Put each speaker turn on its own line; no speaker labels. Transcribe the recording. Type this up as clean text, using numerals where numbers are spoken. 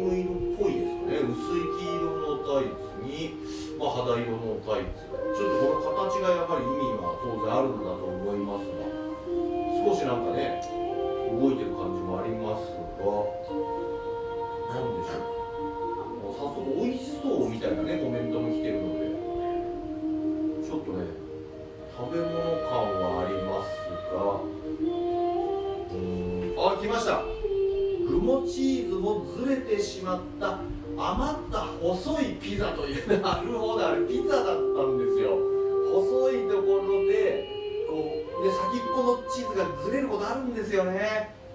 ム色っぽいですかね。薄い黄色のタイツに、肌色のタイツ。ちょっとこの形がやはり意味が当然あるんだと思いますが、少しなんかね動いてる感じもありますが、なんでしょう、早速美味しそうみたいなねコメントも来てるので、ちょっとね食べ物感はありますが、来ました。具もチーズもずれてしまった余った細いピザという、なるほど、あれピザだったんですよ。細いところでこうで先っぽのチーズがずれることあるんですよね。